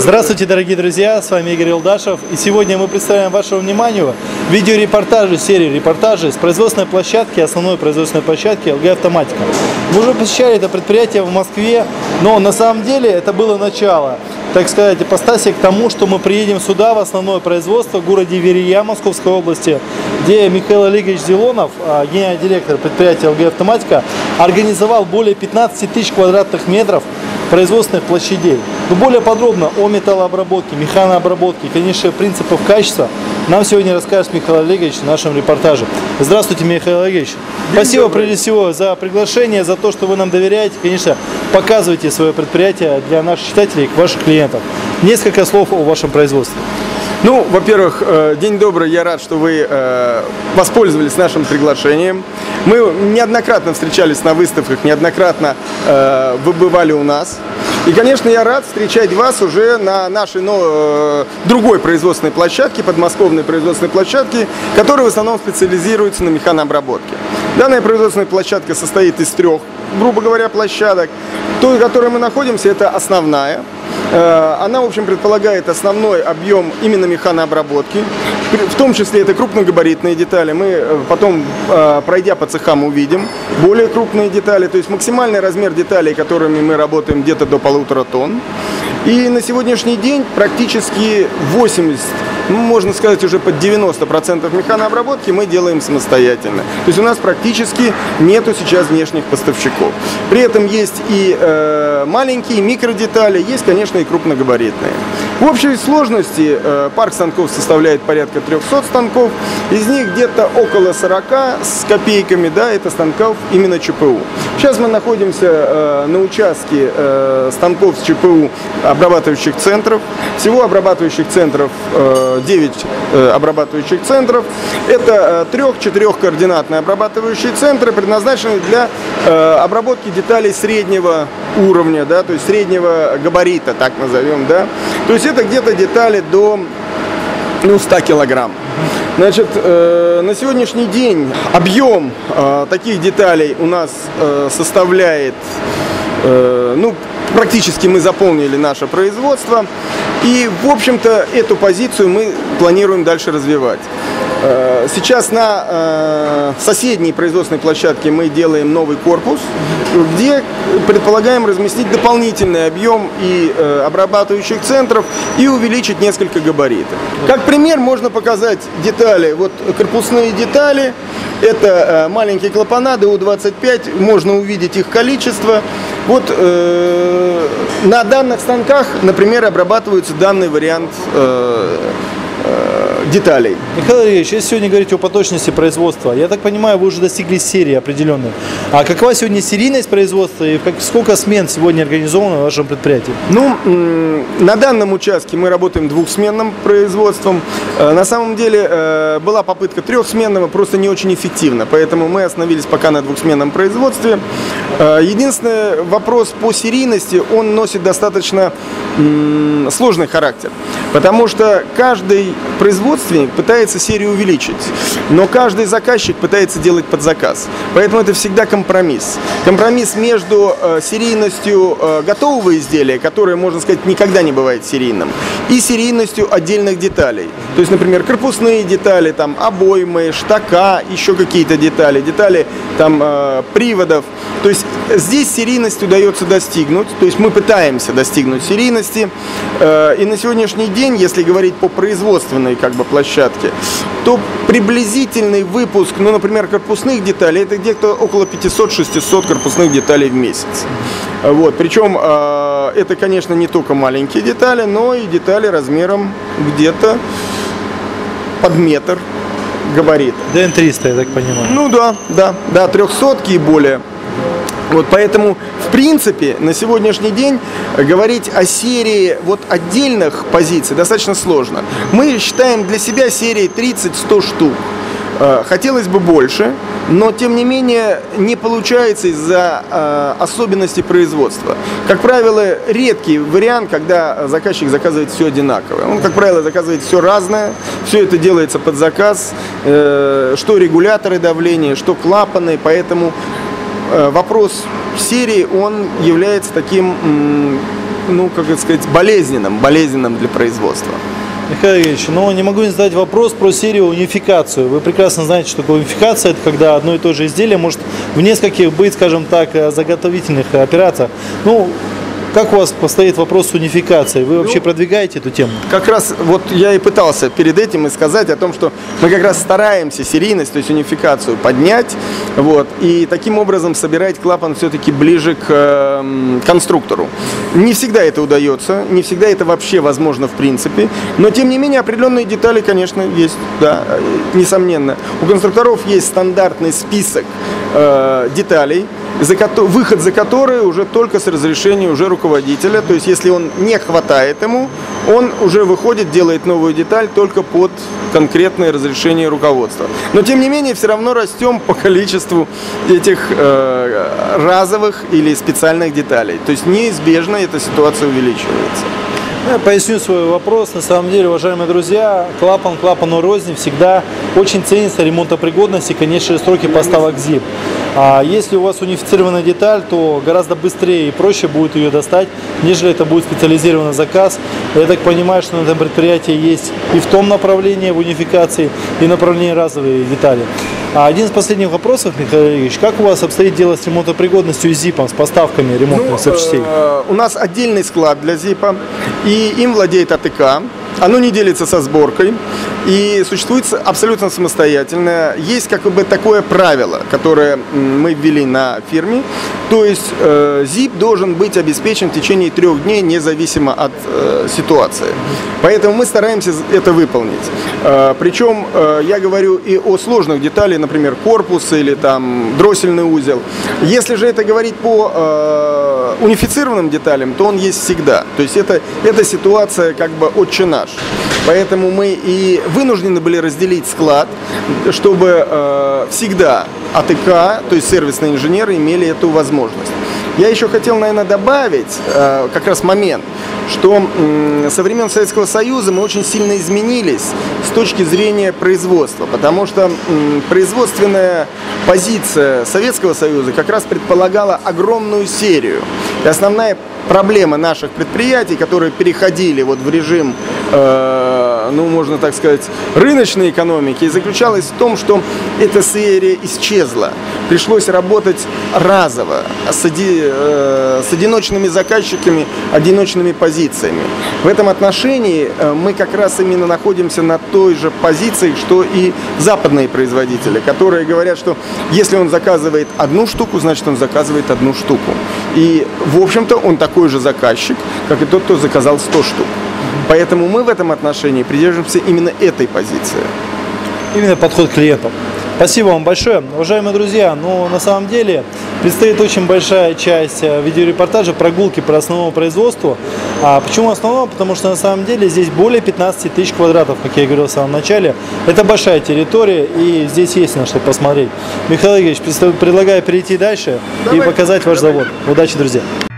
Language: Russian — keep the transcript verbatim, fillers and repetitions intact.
Здравствуйте, дорогие друзья, с вами Игорь Илдашев, и сегодня мы представляем вашему вниманию видеорепортажи, серию репортажей с производственной площадки, основной производственной площадки эл джи Автоматика. Мы уже посещали это предприятие в Москве, но на самом деле это было начало, так сказать, ипостаси к тому, что мы приедем сюда в основное производство в городе Верия Московской области, где Михаил Олегович Зелонов, генеральный директор предприятия эл джи Автоматика, организовал более пятнадцати тысяч квадратных метров производственных площадей. Но более подробно о металлообработке, механообработке, конечно, принципах качества нам сегодня расскажет Михаил Олегович в нашем репортаже. Здравствуйте, Михаил Олегович. Спасибо прежде всего за приглашение, за то, что вы нам доверяете. Конечно, показывайте свое предприятие для наших читателей, ваших клиентов. Несколько слов о вашем производстве. Ну, во-первых, день добрый, я рад, что вы воспользовались нашим приглашением. Мы неоднократно встречались на выставках, неоднократно вы бывали у нас. И, конечно, я рад встречать вас уже на нашей ну, другой производственной площадке, подмосковной производственной площадке, которая в основном специализируется на механообработке. Данная производственная площадка состоит из трех, грубо говоря, площадок. Той, в которой мы находимся, это основная. Она, в общем, предполагает основной объем именно механообработки, в том числе это крупногабаритные детали. Мы потом, пройдя по цехам, увидим более крупные детали, то есть максимальный размер деталей, которыми мы работаем, где-то до полутора тонн. И на сегодняшний день практически восемьдесят, ну, можно сказать, уже под девяносто процентов механообработки мы делаем самостоятельно. То есть у нас практически нету сейчас внешних поставщиков. При этом есть и э, маленькие микродетали, есть, конечно, и крупногабаритные. В общей сложности э, парк станков составляет порядка трёхсот станков, из них где-то около сорока с копейками, да, это станков именно ЧПУ. Сейчас мы находимся э, на участке э, станков с ЧПУ обрабатывающих центров. Всего обрабатывающих центров э, девять э, обрабатывающих центров. Это э, трех-четырех координатные обрабатывающие центры, предназначенные для э, обработки деталей среднего уровня, да, то есть среднего габарита, так назовем, да. То есть это где-то детали до ну, ста килограмм. Значит, э, на сегодняшний день объем э, таких деталей у нас э, составляет, э, ну, практически мы заполнили наше производство. И, в общем-то, эту позицию мы планируем дальше развивать. Сейчас на э, соседней производственной площадке мы делаем новый корпус, где предполагаем разместить дополнительный объем и э, обрабатывающих центров и увеличить несколько габаритов. Как пример можно показать детали, вот корпусные детали, это э, маленькие клапана ДУ двадцать пять, можно увидеть их количество. Вот э, на данных станках, например, обрабатывается данный вариант э, деталей. Михаил Ильич, если сегодня говорить о поточности производства, я так понимаю, вы уже достигли серии определенной. А какова сегодня серийность производства и как, сколько смен сегодня организовано в вашем предприятии? Ну, на данном участке мы работаем двухсменным производством. На самом деле была попытка трехсменного, просто не очень эффективно, поэтому мы остановились пока на двухсменном производстве. Единственный вопрос по серийности, он носит достаточно сложный характер, потому что каждый производственник пытается серию увеличить, но каждый заказчик пытается делать под заказ. Поэтому это всегда компромисс. Компромисс между э, серийностью э, готового изделия, которое, можно сказать, никогда не бывает серийным, и серийностью отдельных деталей. То есть, например, корпусные детали, там, обоймы, штака, еще какие-то детали, детали там, э, приводов. То есть здесь серийность удается достигнуть, то есть мы пытаемся достигнуть серийности. Э, и на сегодняшний день, если говорить по производственной как бы площадке, то приблизительный выпуск, ну, например, корпусных деталей, это где-то около пятисот-шестисот корпусных деталей в месяц. Вот. Причем э, это, конечно, не только маленькие детали, но и детали размером где-то под метр габарита. дэ эн триста, я так понимаю. Ну да, да, да, трехсотки и более. Вот поэтому, в принципе, на сегодняшний день говорить о серии вот отдельных позиций достаточно сложно. Мы считаем для себя серии тридцать-сто штук. Хотелось бы больше, но тем не менее не получается из-за э, особенностей производства. Как правило, редкий вариант, когда заказчик заказывает все одинаковое. Он, как правило, заказывает все разное, все это делается под заказ, э, что регуляторы давления, что клапаны, поэтому э, вопрос серии, он является таким м, ну, как это сказать, болезненным, болезненным для производства. Михаил Ильич, но не могу не задать вопрос про серию унификацию. Вы прекрасно знаете, что такое унификация. Это когда одно и то же изделие может в нескольких быть, скажем так, заготовительных операциях. Ну, как у вас постоит вопрос с унификацией? Вы вообще Ну, продвигаете эту тему? Как раз вот я и пытался перед этим и сказать о том, что мы как раз стараемся серийность, то есть унификацию поднять, вот, и таким образом собирать клапан все-таки ближе к э, конструктору. Не всегда это удается, не всегда это вообще возможно в принципе, но тем не менее определенные детали, конечно, есть, да, несомненно. У конструкторов есть стандартный список э, деталей, за ко- выход за которые уже только с разрешения уже руководителя. То есть, если он не хватает ему, он уже выходит, делает новую деталь только под конкретное разрешение руководства. Но, тем не менее, все равно растем по количеству этих э, разовых или специальных деталей. То есть, неизбежно эта ситуация увеличивается. Я поясню свой вопрос. На самом деле, уважаемые друзья, клапан клапану рознь всегда очень ценится ремонтопригодность и конечные сроки поставок зип. А если у вас унифицированная деталь, то гораздо быстрее и проще будет ее достать, нежели это будет специализированный заказ. Я так понимаю, что на этом предприятии есть и в том направлении в унификации, и направлении разовые детали. А один из последних вопросов, Михаил Ильич, как у вас обстоит дело с ремонтопригодностью и зипом, с поставками ремонтных Ну, запчастей? э, у нас отдельный склад для зипа, и им владеет АТК. Оно не делится со сборкой и существует абсолютно самостоятельно. Есть как бы такое правило, которое мы ввели на фирме. То есть э, зип должен быть обеспечен в течение трех дней, независимо от э, ситуации. Поэтому мы стараемся это выполнить. Э, причем э, я говорю и о сложных деталях, например, корпус или там дроссельный узел. Если же это говорить по э, унифицированным деталям, то он есть всегда. То есть это, эта ситуация как бы отче наш. Поэтому мы и вынуждены были разделить склад, чтобы э, всегда АТК, то есть сервисные инженеры, имели эту возможность. Я еще хотел, наверное, добавить э, как раз момент, что э, со времен Советского Союза мы очень сильно изменились с точки зрения производства, потому что э, производственная позиция Советского Союза как раз предполагала огромную серию. И основная проблема наших предприятий, которые переходили вот в режим, э, ну, можно так сказать, рыночной экономики, заключалась в том, что эта серия исчезла. Пришлось работать разово, с, оди, э, с одиночными заказчиками, одиночными позициями. В этом отношении э, мы как раз именно находимся на той же позиции, что и западные производители, которые говорят, что если он заказывает одну штуку, значит он заказывает одну штуку. И, в общем-то, он такой же заказчик, как и тот, кто заказал сто штук. Поэтому мы в этом отношении придерживаемся именно этой позиции. Именно подход к клиентам. Спасибо вам большое. Уважаемые друзья, ну на самом деле предстоит очень большая часть видеорепортажа, прогулки по основному производству. А почему основному? Потому что на самом деле здесь более пятнадцати тысяч квадратов, как я говорил в самом начале. Это большая территория и здесь есть на что посмотреть. Михаил Игоревич, предлагаю перейти дальше. Давай. И показать ваш Давай. завод. Удачи, друзья.